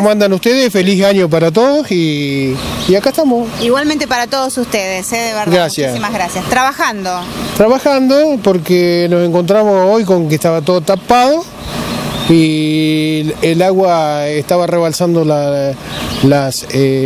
¿Cómo andan ustedes? Feliz año para todos y acá estamos. Igualmente para todos ustedes, de verdad. Gracias. Muchísimas gracias. Trabajando. Trabajando porque nos encontramos hoy con que estaba todo tapado y el agua estaba rebalsando las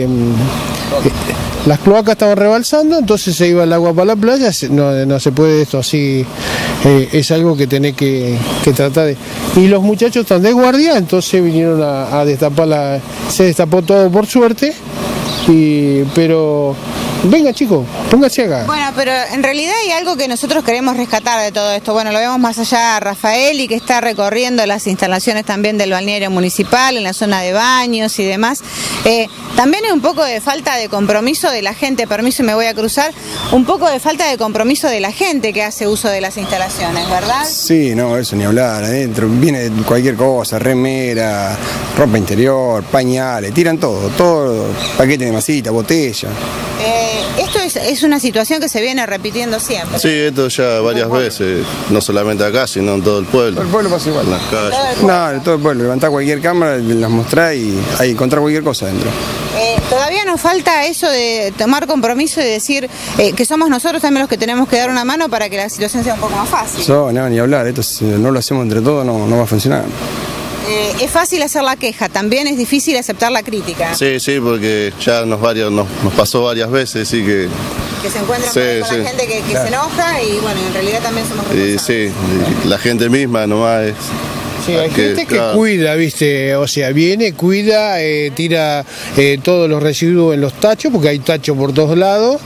cloacas estaban rebalsando, entonces se iba el agua para la playa. No se puede esto así, es algo que tenés que tratar de... Y los muchachos están de guardia, entonces vinieron a destapar se destapó todo por suerte, pero... Venga chicos, póngase acá. Bueno, pero en realidad hay algo que nosotros queremos rescatar de todo esto. Bueno, lo vemos más allá a Rafael y que está recorriendo las instalaciones también del balneario municipal, en la zona de baños y demás. También hay un poco de falta de compromiso de la gente, permiso y me voy a cruzar, un poco de falta de compromiso de la gente que hace uso de las instalaciones, ¿verdad? Sí, no, eso ni hablar, adentro viene cualquier cosa, remera, ropa interior, pañales, tiran todo, paquete de masita, botella. Esto es una situación que se viene repitiendo siempre. Sí, esto ya varias veces, no solamente acá, sino en todo el pueblo. Todo el pueblo pasa igual. En las calles. No, todo el pueblo, levantá cualquier cámara, las mostrás y ahí encontrás cualquier cosa adentro. Todavía nos falta eso de tomar compromiso y decir que somos nosotros también los que tenemos que dar una mano para que la situación sea un poco más fácil. No, ni hablar, esto si no lo hacemos entre todos no va a funcionar. Es fácil hacer la queja, también es difícil aceptar la crítica. Sí, porque ya nos pasó varias veces, sí que se encuentran con la gente que se enoja y bueno, en realidad también somos responsables. Sí, la gente misma nomás es... Sí, hay gente que cuida, ¿viste? O sea, viene, cuida, tira todos los residuos en los tachos, porque hay tachos por todos lados,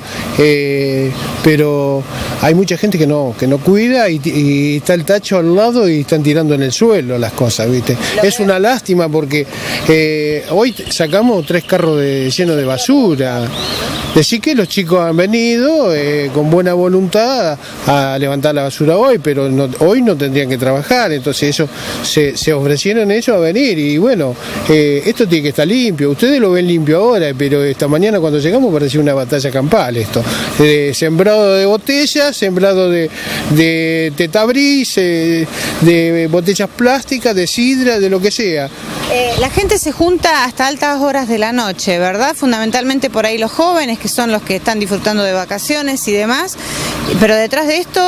pero hay mucha gente que no cuida y está el tacho al lado y están tirando en el suelo las cosas, ¿viste? Es una lástima porque hoy sacamos 3 carros llenos de basura. Decir que los chicos han venido con buena voluntad a levantar la basura hoy, pero hoy no tendrían que trabajar, entonces eso se ofrecieron ellos a venir y bueno, esto tiene que estar limpio. Ustedes lo ven limpio ahora, pero esta mañana cuando llegamos parecía una batalla campal esto. Sembrado de botellas, sembrado de tetabris, de botellas plásticas, de sidra, de lo que sea. La gente se junta hasta altas horas de la noche, ¿verdad? Fundamentalmente por ahí los jóvenes, que son los que están disfrutando de vacaciones y demás, pero detrás de esto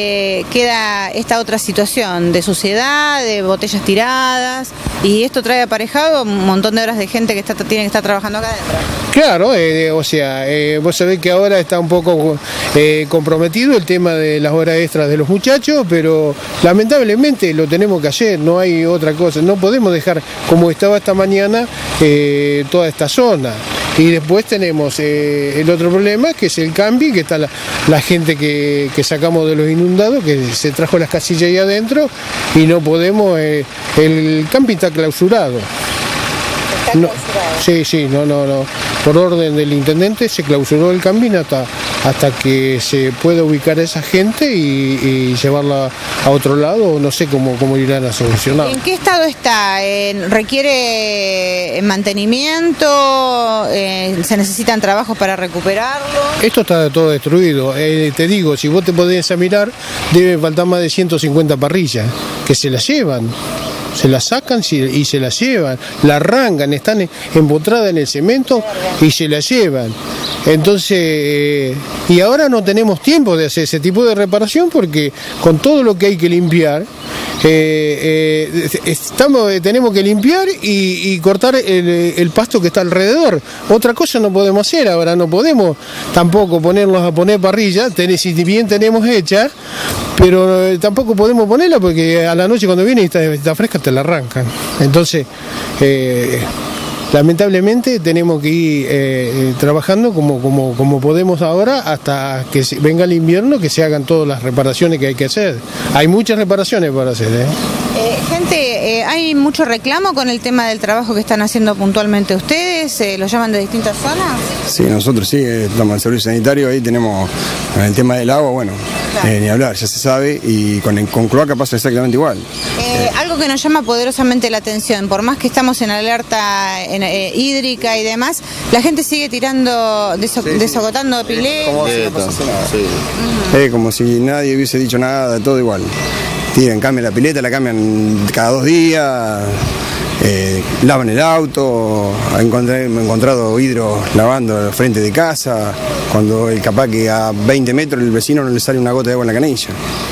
queda esta otra situación de suciedad, de botellas tiradas, y esto trae aparejado un montón de horas de gente que tiene que estar trabajando acá adentro. Claro, o sea, vos sabés que ahora está un poco comprometido el tema de las horas extras de los muchachos, pero lamentablemente lo tenemos que hacer, no hay otra cosa, no podemos dejar como estaba esta mañana toda esta zona. Y después tenemos el otro problema, que es el camping, que está la gente que sacamos de los inundados, que se trajo las casillas ahí adentro y no podemos, el camping está clausurado. No, sí, no. Por orden del intendente se clausuró el camping hasta que se pueda ubicar a esa gente y llevarla a otro lado, o no sé cómo irán a solucionar. ¿En qué estado está? ¿Requiere mantenimiento? ¿Se necesitan trabajos para recuperarlo? Esto está todo destruido. Te digo, si vos te podés examinar, debe faltar más de 150 parrillas que se las llevan. Se la sacan y se la llevan, la arrancan, están empotradas en el cemento y se la llevan. Entonces, y ahora no tenemos tiempo de hacer ese tipo de reparación porque con todo lo que hay que limpiar, tenemos que limpiar y cortar el pasto que está alrededor. Otra cosa no podemos hacer, ahora no podemos tampoco ponernos a poner parrillas, si bien tenemos hecha, pero tampoco podemos ponerla porque a la noche cuando viene y está fresca te la arrancan. Entonces, lamentablemente tenemos que ir trabajando como podemos ahora hasta que venga el invierno, que se hagan todas las reparaciones que hay que hacer. Hay muchas reparaciones para hacer. Gente, ¿hay mucho reclamo con el tema del trabajo que están haciendo puntualmente ustedes? ¿Los llaman de distintas zonas? Sí, nosotros sí, estamos en el servicio sanitario, ahí tenemos el tema del agua, bueno, claro. Ni hablar, ya se sabe, y con cloaca pasa exactamente igual. Algo que nos llama poderosamente la atención, por más que estamos en alerta hídrica y demás, la gente sigue tirando, desagotando piletas. Como si nadie hubiese dicho nada, todo igual. Cambian la pileta, la cambian cada 2 días, lavan el auto, me he encontrado vidrios lavando frente de casa, cuando capaz que a 20 metros el vecino no le sale una gota de agua en la canilla.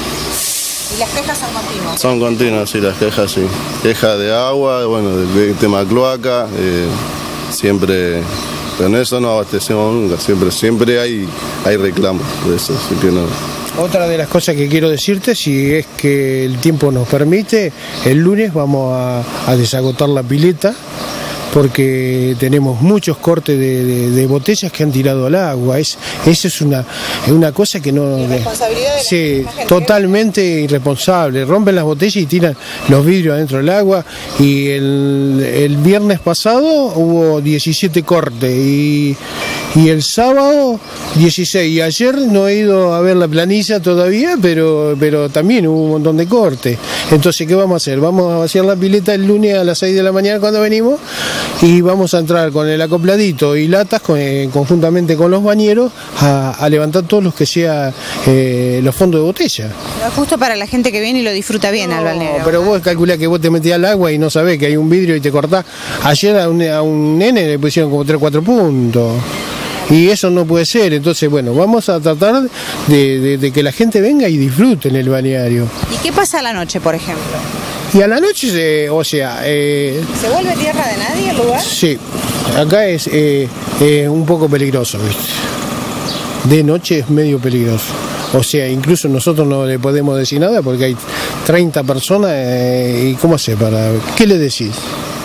¿Y las quejas son continuas? Son continuas, sí, las quejas, sí. Quejas de agua, bueno, del tema cloaca, siempre, pero en eso no abastecemos nunca, siempre hay reclamos de eso, así que no. Otra de las cosas que quiero decirte, si es que el tiempo nos permite, el lunes vamos a desagotar la pileta, porque tenemos muchos cortes de botellas que han tirado al agua. Esa es una cosa que no... ¿Irresponsabilidad de sí, la gente? totalmente irresponsable. Rompen las botellas y tiran los vidrios adentro del agua. Y el viernes pasado hubo 17 cortes y el sábado 16. Y ayer no he ido a ver la planilla todavía, pero también hubo un montón de cortes. Entonces, ¿qué vamos a hacer? Vamos a vaciar la pileta el lunes a las 6 de la mañana cuando venimos, y vamos a entrar con el acopladito y latas conjuntamente con los bañeros a levantar todos los que sea los fondos de botella. Pero es justo para la gente que viene y lo disfruta bien al balneario. Pero vos calculás que vos te metés al agua y no sabés que hay un vidrio y te cortás. Ayer a un nene le pusieron como 3-4 puntos. Y eso no puede ser. Entonces, bueno, vamos a tratar de que la gente venga y disfrute en el balneario. ¿Y qué pasa a la noche, por ejemplo? Y a la noche, ¿Se vuelve tierra de nadie el lugar? Sí, acá es un poco peligroso, ¿viste? De noche es medio peligroso. O sea, incluso nosotros no le podemos decir nada porque hay 30 personas y ¿cómo hace para...? ¿Qué le decís?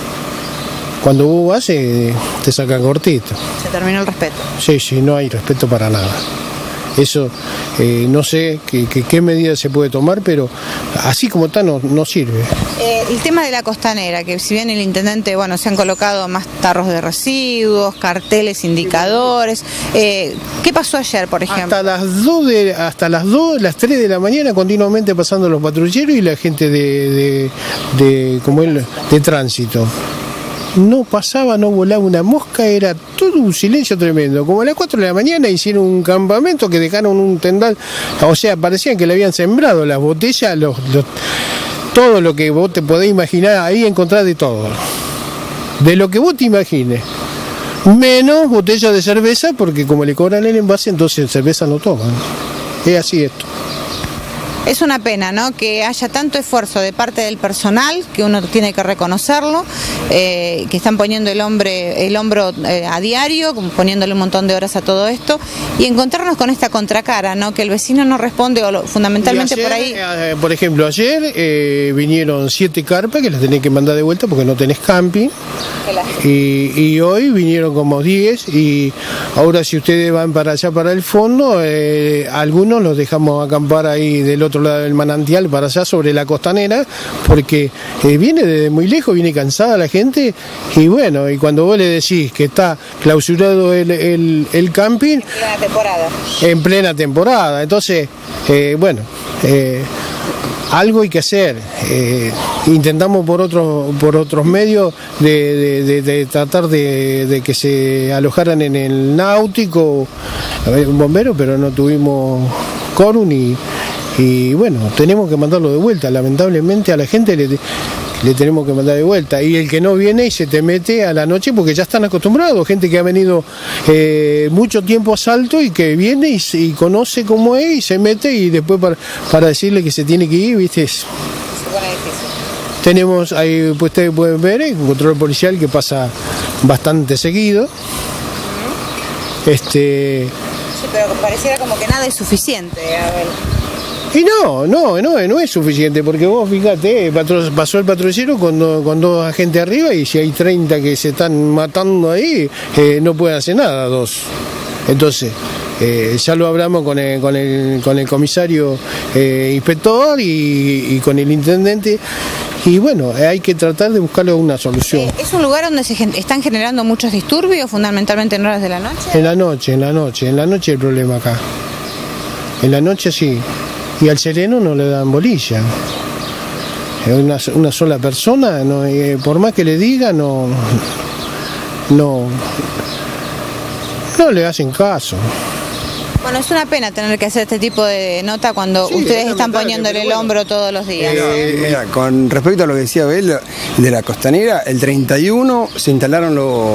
Cuando vos vas te sacan cortito. Se terminó el respeto. Sí, no hay respeto para nada. Eso no sé qué medidas se puede tomar, pero así como está no sirve. El tema de la costanera, que si bien el intendente, bueno, se han colocado más tarros de residuos, carteles, indicadores. ¿Qué pasó ayer, por ejemplo? Hasta las 3 de la mañana continuamente pasando los patrulleros y la gente de tránsito. No pasaba, no volaba una mosca, era todo un silencio tremendo. Como a las 4 de la mañana hicieron un campamento que dejaron un tendal, o sea, parecían que le habían sembrado las botellas, todo lo que vos te podés imaginar, ahí encontrás de todo. De lo que vos te imagines. Menos botellas de cerveza, porque como le cobran el envase, entonces cerveza no toman. Es así esto. Es una pena, ¿no?, que haya tanto esfuerzo de parte del personal, que uno tiene que reconocerlo, que están poniendo el hombro a diario, poniéndole un montón de horas a todo esto, y encontrarnos con esta contracara, ¿no?, que el vecino no responde, fundamentalmente ayer, por ahí. Por ejemplo, ayer vinieron 7 carpas que las tenés que mandar de vuelta porque no tenés camping, y hoy vinieron como 10, y ahora si ustedes van para allá, para el fondo, algunos los dejamos acampar ahí del otro lado del manantial para allá sobre la costanera, porque viene desde muy lejos, viene cansada la gente, y bueno, y cuando vos le decís que está clausurado el camping en plena temporada, entonces algo hay que hacer. Intentamos por otros medios de tratar de que se alojaran en el náutico un bombero, pero no tuvimos quórum y bueno, tenemos que mandarlo de vuelta. Lamentablemente a la gente le tenemos que mandar de vuelta, y el que no viene y se te mete a la noche porque ya están acostumbrados, gente que ha venido mucho tiempo a Salto y que viene y conoce cómo es y se mete, y después para decirle que se tiene que ir, ¿viste? Se pone difícil. Tenemos ahí, pues ustedes pueden ver, un control policial que pasa bastante seguido. Sí, pero pareciera como que nada es suficiente, a ver. Y no es suficiente, porque vos fíjate, pasó el patrullero con dos agentes arriba, y si hay 30 que se están matando ahí, no pueden hacer nada, 2. Entonces, ya lo hablamos con el comisario inspector y con el intendente, y bueno, hay que tratar de buscarle una solución. ¿Es un lugar donde se están generando muchos disturbios, fundamentalmente en horas de la noche? En la noche el problema acá. En la noche sí. Y al sereno no le dan bolilla. Una sola persona, no, por más que le diga, no le hacen caso. Bueno, es una pena tener que hacer este tipo de nota cuando ustedes están poniéndole el hombro todos los días. Mira, con respecto a lo que decía Abel de la costanera, el 31 se instalaron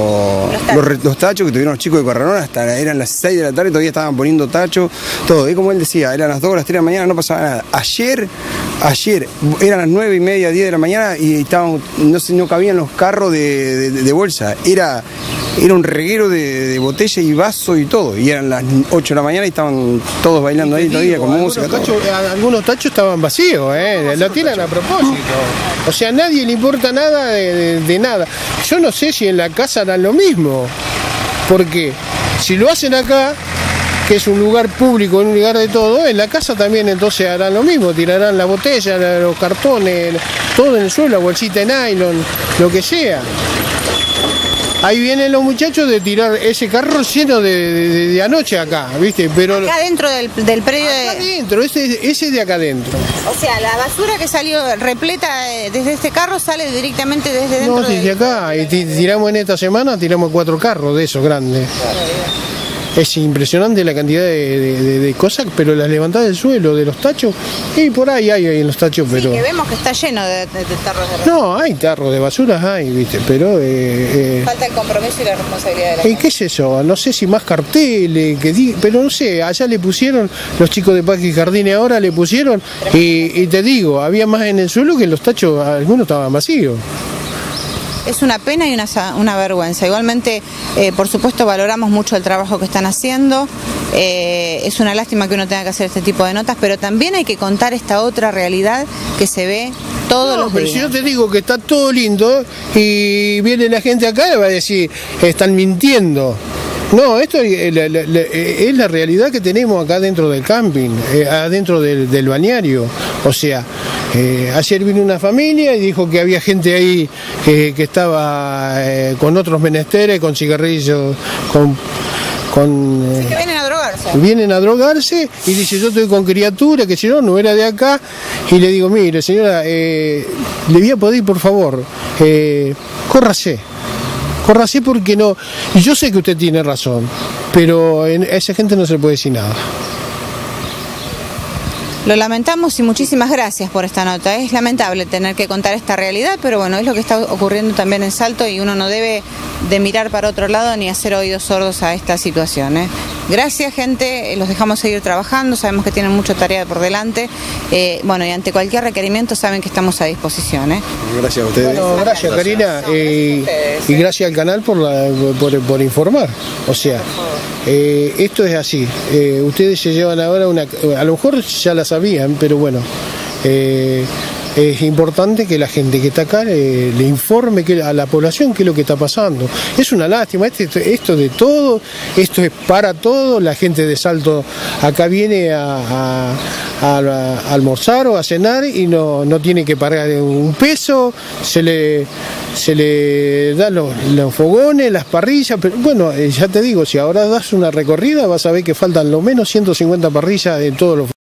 los tachos que tuvieron los chicos de Corralón, hasta eran las 6 de la tarde, todavía estaban poniendo tachos, todo. Y como él decía, eran las 2 o las 3 de la mañana, no pasaba nada. Ayer eran las 9:30, 10 de la mañana y no cabían los carros de bolsa. Era un reguero de botella y vaso y todo. Y eran las 8 de la mañana y estaban todos bailando ahí todavía con música. Algunos tachos estaban vacíos, lo tiran a propósito. O sea, a nadie le importa nada de nada. Yo no sé si en la casa harán lo mismo. Porque si lo hacen acá, que es un lugar público, un lugar de todo, en la casa también entonces harán lo mismo, tirarán la botella, los cartones, todo en el suelo, la bolsita de nylon, lo que sea. Ahí vienen los muchachos de tirar ese carro lleno de anoche acá, ¿viste? Pero acá dentro del predio. Acá adentro, ese de acá adentro. O sea, la basura que salió repleta desde este carro sale directamente desde dentro. No, desde acá. Y tiramos en esta semana, tiramos 4 carros de esos grandes. Es impresionante la cantidad de cosas, pero las levantadas del suelo, de los tachos, y por ahí hay en los tachos, pero... Sí, que vemos que está lleno de tarros de basura. No, hay tarros de basura, ¿viste? Pero... falta el compromiso y la responsabilidad de la gente. ¿Qué es eso? No sé si más carteles, pero no sé, allá le pusieron, los chicos de Parque y Jardines ahora le pusieron, y te digo, había más en el suelo que en los tachos, algunos estaban vacíos. Es una pena y una vergüenza. Igualmente, por supuesto, valoramos mucho el trabajo que están haciendo. Es una lástima que uno tenga que hacer este tipo de notas, pero también hay que contar esta otra realidad que se ve todos los días. Pero si yo te digo que está todo lindo y viene la gente acá, le va a decir, están mintiendo. No, esto es la realidad que tenemos acá dentro del camping, adentro del balneario. O sea, ayer vino una familia y dijo que había gente ahí que estaba con otros menesteres, con cigarrillos, que vienen a drogarse. Vienen a drogarse y dice, yo estoy con criatura, que si no era de acá. Y le digo, mire señora, le voy a pedir por favor, córrase porque no, y yo sé que usted tiene razón, pero a esa gente no se le puede decir nada. Lo lamentamos y muchísimas gracias por esta nota. Es lamentable tener que contar esta realidad, pero bueno, es lo que está ocurriendo también en Salto y uno no debe de mirar para otro lado ni hacer oídos sordos a esta situación. Gracias, gente, los dejamos seguir trabajando, sabemos que tienen mucha tarea por delante. Bueno, y ante cualquier requerimiento saben que estamos a disposición. Gracias a ustedes. Bueno, gracias Karina, y gracias al canal por informar. O sea, esto es así. Ustedes se llevan ahora a lo mejor ya la sabían, pero bueno, es importante que la gente que está acá le informe a la población qué es lo que está pasando. Es una lástima, esto de todo, esto es para todo. La gente de Salto acá viene a almorzar o a cenar y no tiene que pagar un peso, se le dan los fogones, las parrillas, pero bueno, ya te digo, si ahora das una recorrida vas a ver que faltan lo menos 150 parrillas en todos los